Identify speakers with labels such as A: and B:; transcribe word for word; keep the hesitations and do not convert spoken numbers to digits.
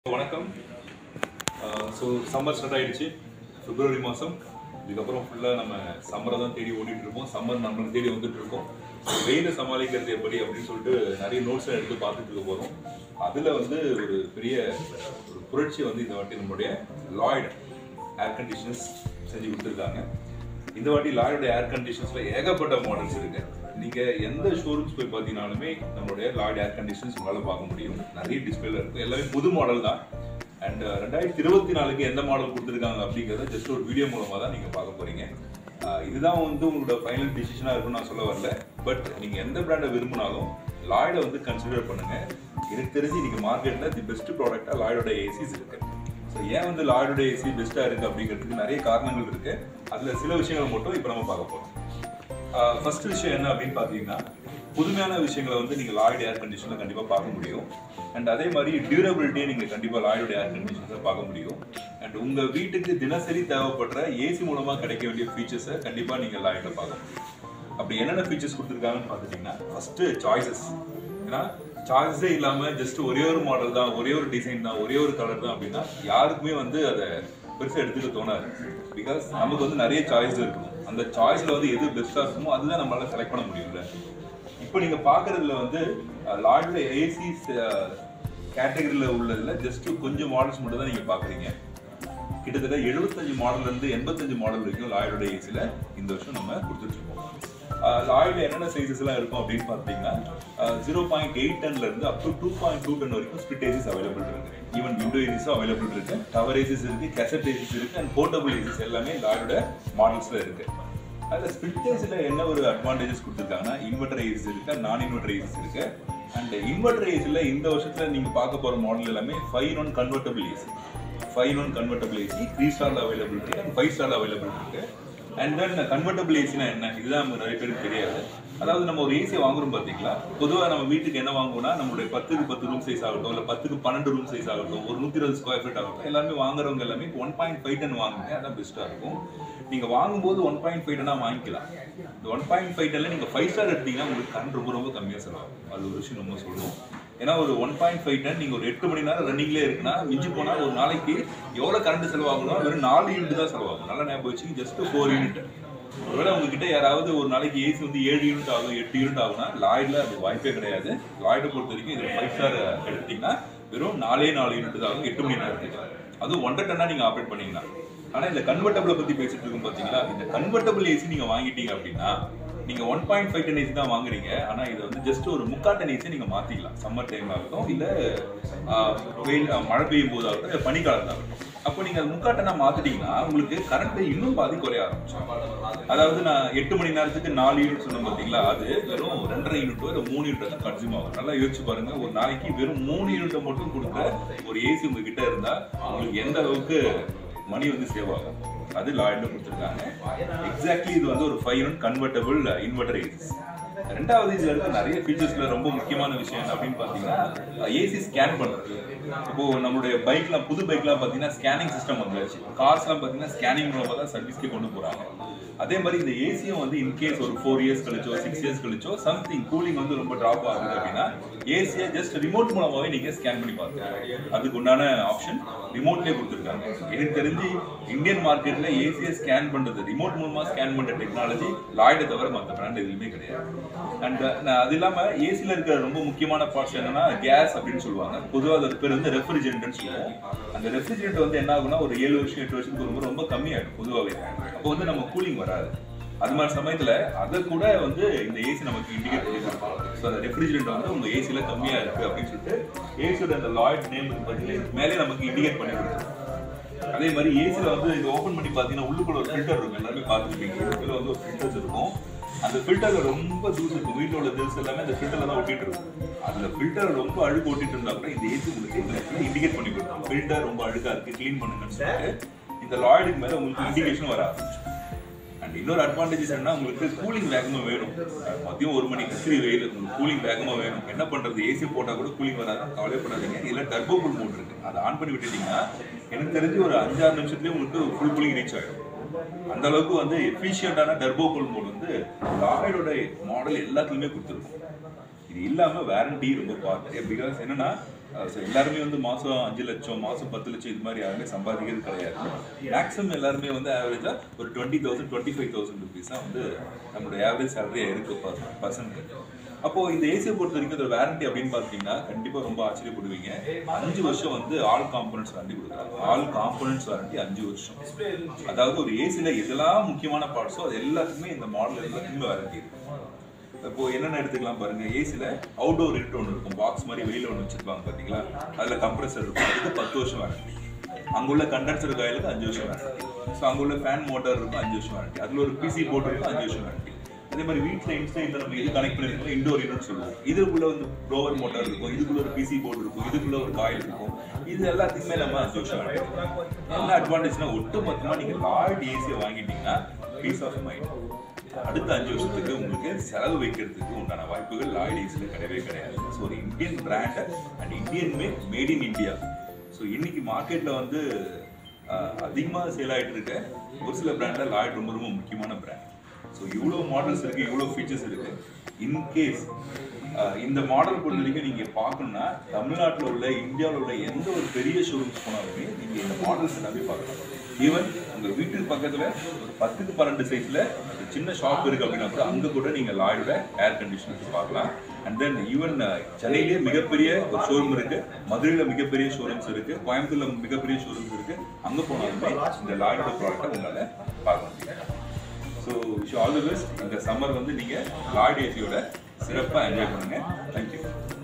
A: வணக்கம். So summer start ஆகிடுச்சு. பிப்ரவரி மாதம். இதுக்கப்புறம் ஃபுல்லாக நம்ம சம்மரை தான் தேடி ஓடிட்டு இருக்கோம். சம்மர் நம்மளுக்கு தேடி வந்துட்டு இருக்கோம். வெயிலை சமாளிக்கிறது எப்படி அப்படின்னு சொல்லிட்டு நிறைய நோட்ஸ் எடுத்து பார்த்துட்டு இருக்க போகிறோம். அதில் வந்து ஒரு பெரிய ஒரு புரட்சி வந்து இந்த வாட்டி நம்மளுடைய லாய்ட் ஏர் கண்டிஷனர்ஸ் செஞ்சு கொடுத்துருக்காங்க. இந்த வாட்டி லாயோட ஏர் கண்டிஷன்ஸில் ஏகப்பட்ட மாடல்ஸ் இருக்குது. நீங்கள் எந்த ஷோரூம்ஸ் போய் பார்த்தீங்கன்னாலுமே நம்மளுடைய லாய்ட் ஏர் கண்டிஷன்ஸ் உங்களால் பார்க்க முடியும். நிறைய டிஸ்பிளேல இருக்குது. எல்லாமே புது மாடல் தான். அண்ட் ரெண்டாயிரத்தி இருபத்தி நாலுக்கு எந்த மாடல் கொடுத்துருக்காங்க அப்படிங்கிறத ஜஸ்ட் ஒரு வீடியோ மூலமாக தான் நீங்கள் பார்க்க போகிறீங்க. இதுதான் வந்து உங்களோட ஃபைனல் டிசிஷனாக இருக்குன்னு நான் சொல்ல வரல. பட் நீங்கள் எந்த பிராண்டை விரும்பினாலும் லாய்டை வந்து கன்சிடர் பண்ணுங்கள். எனக்கு தெரிஞ்சு இன்றைக்கி மார்க்கெட்டில் தி பெஸ்ட் ப்ராடக்டாக லாயோட ஏசிஸ் இருக்குது. ஸோ ஏன் வந்து லாயோட ஏசி பெஸ்ட்டாக இருக்குது அப்படிங்கிறதுக்கு நிறைய காரணங்கள் இருக்குது. அதில் சில விஷயங்கள் மட்டும் இப்போ நம்ம பார்க்க போகிறோம். ஃபர்ஸ்ட் விஷயம் என்ன அப்படின்னு பார்த்தீங்கன்னா, புதுமையான விஷயங்களை வந்து நீங்கள் லாய்டு ஏர் கண்டிஷனில் கண்டிப்பாக பார்க்க முடியும். அண்ட் அதே மாதிரி டியூரபிலிட்டியை நீங்கள் கண்டிப்பாக லாயோட ஏர் கண்டிஷன்ஸில் பார்க்க முடியும். அண்ட் உங்கள் வீட்டுக்கு தினசரி தேவைப்படுற ஏசி மூலமாக கிடைக்க வேண்டிய ஃபீச்சர்ஸை கண்டிப்பாக நீங்கள் லாயோட பார்க்க முடியும். அப்படி என்னென்ன ஃபீச்சர்ஸ் கொடுத்துருக்காங்கன்னு பார்த்துட்டிங்கன்னா, ஃபஸ்ட்டு சாய்ஸஸ். ஏன்னா சாய்ஸே இல்லாமல் ஜஸ்ட் ஒரே ஒரு மாடல் தான், ஒரே ஒரு டிசைன் தான், ஒரே ஒரு கலர் தான் அப்படின்னா யாருக்குமே வந்து அதை பெருசாக எடுத்துக்க தோணாது. பிகாஸ் நமக்கு வந்து நிறைய சாய்ஸ் இருக்கணும். அந்த சாய்ஸில் வந்து எது பெஸ்ட்டாக இருக்குமோ அதுதான் நம்மளால செலக்ட் பண்ண முடியும்ல. இப்போ நீங்கள் பார்க்குறதுல வந்து லாயோட ஏசி கேட்டகரியில் உள்ளதில் ஜஸ்ட் கொஞ்சம் மாடல்ஸ் மட்டும் தான் நீங்கள் பார்க்குறீங்க. கிட்டத்தட்ட எழுபத்தஞ்சு மாடல்லேருந்து எண்பத்தஞ்சு மாடல் வரைக்கும் லாயோட ஏசியில் இந்த வருஷம் நம்ம கொடுத்துட்ருக்கோம். லாயோட என்னென்ன சைஸஸ் எல்லாம் இருக்கும் அப்படின்னு பார்த்தீங்கன்னா, ஜீரோ பாயிண்ட் எயிட் டன்ல இருந்து up to two point two ton வரைக்கும் ஸ்பிளிட் ஏசிஸ் அவைலபிள் இருக்கு. ஈவன் விண்டோ ஏசிஸும் அவைலபிள் இருக்கு, டவர் ஏசிஸ் இருக்கு, கேசட் ஏசிஸ் இருக்கு, அண்ட் போர்ட்டபிள் ஏசிஸ் எல்லாமே லாயோட மாடல்ஸ்ல இருக்கு. அதில் ஸ்பிளிட் ஏசியில் என்ன ஒரு அட்வான்டேஜஸ் கொடுத்துருக்காங்கன்னா, இன்வெர்டர் ஏசிஸ் இருக்கு, நான் இன்வெர்டர் ஏசிஸ் இருக்கு. அண்ட் இன்வெர்டர் ஏசியில் இந்த வருஷத்தில் நீங்கள் பார்க்க போகிற மாடல் எல்லாமே five one convertible AC five one convertible AC three ஸ்டாரில் அவைலபிள் இருக்கு, அண்ட் ஃபைவ் ஸ்டாரில் அவைலபிள் இருக்கு. அண்ட் தென் கன்வெர்டபிள் ஏசினா என்ன, இதுதான் நமக்கு நிறைய பேருக்கு தெரியாது. அதாவது நம்ம ஒரு ஏசியை வாங்குறோம் பார்த்தீங்களா, பொதுவாக நம்ம வீட்டுக்கு என்ன வாங்குவோம்னா, நம்மளுடைய பத்துக்கு பத்து ரூம் சைஸ் ஆகட்டும், இல்லை பத்துக்கு பன்னெண்டு ரூம் சைஸ் ஆகட்டும், ஒரு நூற்றி இருபது ஸ்கொயர் ஃபீட் ஆகட்டும், எல்லாமே வாங்குறவங்க எல்லாமே ஒன் பாயிண்ட் ஃபைவ் டன் வாங்குங்க. அதான் பெஸ்ட்டாக இருக்கும். நீங்கள் வாங்கும்போது ஒன் பாயிண்ட் ஃபைவ் டன்னா வாங்கிக்கலாம். இந்த ஒன் பாயிண்ட் ஃபைவ் டன்ல நீங்கள் ஃபைவ் ஸ்டார் எடுத்தீங்கன்னா உங்களுக்கு கரண்ட் ரொம்ப ரொம்ப கம்மியாக செலவாகும். அது ஒரு விஷயம் நம்ம சொல்லுவோம். ஏன்னா ஒரு ஒன் பாயிண்ட் ஃபைவ் டன் நீங்கள் ஒரு எட்டு மணி நேரம் ரன்னிங்லேயே இருக்குன்னா, மிஞ்சி போனால் ஒரு நாளைக்கு எவ்வளோ கரண்ட் செலவாகணும், வெறும் நாலு யூனிட் தான் செலவாகும். நல்லா ஞாபகம் வச்சு ஜஸ்ட் ஃபோர் யூனிட். ஒருவேளை உங்ககிட்ட யாராவது ஒரு நாளைக்கு ஏசி வந்து ஏழு யூனிட் ஆகும், எட்டு யூனிட் ஆகும்னா லாய்டில் அது வாய்ப்பே கிடையாது. லாய்டை பொறுத்த வரைக்கும் இது ஃபைவ் ஸ்டார் எடுத்தீங்கன்னா வெறும் நாலே நாலு யூனிட் தான் ஆகும், எட்டு மணி நேரத்துக்கு. அதுவும் ஒன்றரை டன்னா நீங்கள் ஆப்ரேட் பண்ணீங்கன்னா. ஆனால் இந்த கன்வெர்டபிளை பற்றி பேசிட்டு இருக்கும் பார்த்தீங்களா, இந்த கன்வெர்டபிள் ஏசி நீங்கள் வாங்கிட்டீங்க அப்படின்னா நீங்கள் one point five ton AC தான் வாங்குறீங்க. ஆனால் இதை வந்து ஜஸ்ட் ஒரு முக்கால் டன் ஏசி நீங்கள் மாற்றிக்கலாம். சம்மர் டைம் ஆகட்டும், இல்லை வெயில் மழை பெய்யும் போது ஆகட்டும், இல்லை பனிக்காலத்தில் ஆகட்டும். அப்போ நீங்கள் அது முக்கால் டன்னா மாற்றிட்டீங்கன்னா உங்களுக்கு கரண்ட் இன்னும் பாதி குறைய ஆரம்பிச்சோம். அதாவது நான் எட்டு மணி நேரத்துக்கு நாலு யூனிட் சொன்னேன் பார்த்தீங்களா, அது வெறும் ரெண்டரை யூனிட்டோ இல்லை மூணு யூனிட் தான் கன்சியூம் ஆகும். நல்லா யோசிச்சு பாருங்க, ஒரு நாளைக்கு வெறும் மூணு யூனிட்டை மட்டும் கொடுக்குற ஒரு ஏசி உங்ககிட்ட இருந்தால் உங்களுக்கு எந்த அளவுக்கு மணி வந்து சேவ் ஆகும். அது லாய்ட்ல கொடுத்துருக்காங்க. எக்ஸாக்ட்லி இது வந்து ஒரு five one convertible inverter ACs. ரெண்டாவது இதுல இருக்க நிறைய ஃபீச்சர்ஸ்ல ரொம்ப முக்கியமான விஷயம் என்ன அப்படின்னு பாத்தீங்கன்னா, ஏசி ஸ்கேன் பண்றது. இப்போ நம்மளுடைய பைக்லாம், புது பைக்லாம் பாத்தீங்கன்னா ஸ்கேனிங் சிஸ்டம் வந்துருச்சு. கார்ஸ்லாம் பாத்தீங்கன்னா ஸ்கேனிங் மூலமா தான் சர்வீஸ்க்கே கொண்டு போறாங்க. அதே மாதிரி இந்த ஏசியும் வந்து இன்கேஸ் ஒரு ஃபோர் இயர்ஸ் கழிச்சோ சிக்ஸ் இயர்ஸ் கழிச்சோ சம்திங் கூலிங் வந்து ரொம்ப ட்ராப் ஆகுது அப்படின்னா, ஏசியை ஜஸ்ட் ரிமோட் மூலமாவே நீங்க ஸ்கேன் பண்ணி பார்த்துக்கலாம். அதுக்கு உண்டான ஆப்ஷன் ரிமோட்லேயே கொடுத்துருக்காங்க. எனக்கு தெரிஞ்சு இந்தியன் மார்க்கெட்ல ஏசியை ஸ்கேன் பண்றது, ரிமோட் மூலமா ஸ்கேன் பண்ற டெக்னாலஜி லாய்டை தவிர மற்ற பிராண்ட் எதுவுமே கிடையாது. அண்ட் அது இல்லாம ஏசியில இருக்கிற ரொம்ப முக்கியமான பார்ட்ஸ் என்னன்னா கேஸ் அப்படின்னு சொல்லுவாங்க. பொதுவாக அதோட பேர் வந்து ரெஃப்ரிஜரேட்டர்னு சொல்லுவோம். அந்த ரெஃப்ரிஜரேட்டர் வந்து என்ன ஆகுனா ஒரு ஏழு வருஷம் எட்டு வருஷத்துக்கு ரொம்ப ரொம்ப கம்மியாயிடும் பொதுவாகவே. அப்போ வந்து நம்ம கூலிங் வராது. அது மாதிரி சமயத்துல அதை கூட வந்து இந்த ஏசி நமக்கு இண்டிகேட் பண்ணி கொடுப்பாங்க. ஸோ அந்த ரெஃப்ரிஜரேட்டர் வந்து உங்க ஏசியில கம்மியா இருக்கு அப்படின்னு சொல்லிட்டு ஏசியோட அந்த லாய்ட் நேம் இருக்கு மேலே நமக்கு இண்டிகேட் பண்ணி கொடுத்துருவோம். அதே மாதிரி ஏசியில வந்து இது ஓப்பன் பண்ணி பார்த்தீங்கன்னா உள்ளுக்குள்ள ஒரு ஃபில்டர் இருக்கும். எல்லாருமே பார்த்துருப்பீங்க. இதுக்குள்ள வந்து ஒரு ஃபில்டர்ஸ் இருக்கும். அந்த ஃபில்டர்ல ரொம்ப தூசு இருக்கும். வீட்டில் உள்ள தூசு எல்லாமே அந்த ஃபில்டர்ல தான் ஒட்டிட்டு இருக்கும். அந்த ஃபில்டர் ரொம்ப அழுக்கு ஒட்டிட்டு இருந்தா கூட இந்த ஏசி உங்களுக்கு இண்டிகேட் பண்ணி கொடுக்கும். ஃபில்டர் ரொம்ப அழுக்கா இருக்கு, கிளீன் பண்ணுங்கன்னு சொல்லிட்டு இந்த லாய்டுக்கு மேல உங்களுக்கு இண்டிகேஷன் வர ஆரம்பிச்சு. அண்ட் இன்னொரு அட்வான்டேஜஸ் என்ன, உங்களுக்கு கூலிங் வேகமாக வேணும். மதியம் ஒரு மணி கத்திரி வெயில், உங்களுக்கு கூலிங் வேகமாக வேணும். என்ன பண்றது, ஏசி போட்டால் கூட கூலிங் வராது, கவலைப்படாதீங்க. இதில் டர்போ கூல் மோட் இருக்கு. அதை ஆன் பண்ணி விட்டுட்டீங்கன்னா எனக்கு தெரிஞ்சு ஒரு அஞ்சாறு நிமிஷத்துலேயே உங்களுக்கு ஃபுல் கூலிங் ரீச் ஆகிடும். அந்த அளவுக்கு வந்து எஃபிஷியண்டான டர்போ கூல் மோட் வந்து லாய்டோட மாடல் எல்லாத்துலேயுமே கொடுத்துருக்கும். இது இல்லாமல் வாரண்டி ரொம்ப பார்த்து. பிகாஸ் என்னன்னா ஸோ எல்லாருமே வந்து மாதம் அஞ்சு லட்சம் மாதம் பத்து லட்சம் இது மாதிரி யாருமே சம்பாதிக்கிறது கிடையாது. மேக்ஸிமம் எல்லாருமே வந்து ஆவரேஜாக ஒரு twenty thousand twenty five thousand rupees தான் வந்து நம்மளோட ஆவரேஜ் சேலரியாக இருக்குது பர்சனுக்கு. அப்போது இந்த ஏசியை பொறுத்த வரைக்கும் இதோட வாரண்டி அப்படின்னு பார்த்தீங்கன்னா கண்டிப்பாக ரொம்ப ஆச்சரியப்படுவீங்க. அஞ்சு வருஷம் வந்து ஆல் காம்பனன்ட்ஸ் வாரண்டி கொடுக்குறாங்க. ஆல் காம்பனன்ட்ஸ் வாரண்டி அஞ்சு வருஷம். அதாவது ஒரு ஏசியில் எதெல்லாம் முக்கியமான பார்ட்ஸோ அது எல்லாத்துக்குமே இந்த மாடல் எல்லாத்துக்குமே வாரண்டி இருக்கு. இப்போ என்னென்ன எடுத்துக்கலாம் பாருங்க, ஏசியில் அவுட்டோர் யூனிட் ஒன்று இருக்கும், பாக்ஸ் மாதிரி வெளியில் ஒன்று வச்சுருப்பாங்க பார்த்தீங்களா, அதில் கம்ப்ரஸர் இருக்கும், அதுக்கு பத்து வருஷம் வாரண்டி. அங்குள்ள கண்டென்சர் காயிலுக்கு அஞ்சு வருஷம் வாரண்டி. ஸோ அங்குள்ள ஃபேன் மோட்டார் இருக்கும் அஞ்சு வருஷம் வாரண்டி. அதில் ஒரு பிசி போர்டு இருக்கும் அஞ்சு வருஷம் வாரண்டி. அதே மாதிரி வீட்டில் இன்ஸ்டா இந்த நம்ம இது கனெக்ட் பண்ணிருக்கோம் இண்டோர் யூனிட் சொல்லுவோம். இதுக்குள்ள வந்து ப்ரோவர் மோட்டார் இருக்கும், இதுக்குள்ள ஒரு பிசி போர்டு இருக்கும், இதுக்குள்ள ஒரு காயில் இருக்கும். இது எல்லாத்துக்குமே நம்ம அஞ்சு வருஷம் வாரண்டி. என்ன அட்வான்டேஜ்னா ஒட்டு மொத்தமாக நீங்கள் லாய்ட் ஏசியை வாங்கிட்டீங்கன்னா பீஸ் ஆஃப் மைண்ட். அடுத்த அஞ்சு வருஷத்துக்கு உங்களுக்கு செலவு வைக்கிறதுக்கு உண்டான வாய்ப்புகள் லாய்ட் ஏசியில் கிடையவே கிடையாது. ஸோ ஒரு Indian brand and Indian made made in India. So இன்னைக்கு மார்க்கெட்டில் வந்து அதிகமாக சேல் ஆகிட்டு இருக்க ஒரு சில பிராண்டில் லாய்ட் ரொம்ப ரொம்ப முக்கியமான பிராண்ட். ஸோ இவ்வளோ மாடல்ஸ் இருக்குது, இவ்வளோ ஃபீச்சர்ஸ் இருக்குது. இன்கேஸ் இந்த மாடல் பொறுத்த வரைக்கும் நீங்கள் பார்க்கணுன்னா தமிழ்நாட்டில் உள்ள இந்தியாவில் உள்ள எந்த ஒரு பெரிய ஷோரூம்ஸ் போனாலுமே நீங்கள் இந்த மாடல்ஸ் எல்லாமே பார்க்கலாம். ஈவன் உங்கள் வீட்டுக்கு பக்கத்தில் ஒரு பத்துக்கு பன்னெண்டு சைஸில் ஒரு சின்ன ஷாப் இருக்குது அப்படின்னா கூட அங்கே கூட நீங்கள் லாயோட ஏர் கண்டிஷனர்ஸ் பார்க்கலாம். அண்ட் தென் ஈவன் சென்னையிலேயே மிகப்பெரிய ஒரு ஷோரூம் இருக்குது, மதுரையில் மிகப்பெரிய ஷோரூம்ஸ் இருக்குது, கோயம்புத்தூரில் மிகப்பெரிய ஷோரூம்ஸ் இருக்குது. அங்கே போனாலுமே இந்த லாயோட ப்ராடக்டை உங்களால் பார்க்க முடியும். So wish all the best. இந்த சம்மர் வந்து நீங்கள் லாய்ட் ஏசியோட சிறப்பாக என்ஜாய் பண்ணுங்கள். தேங்க்யூ.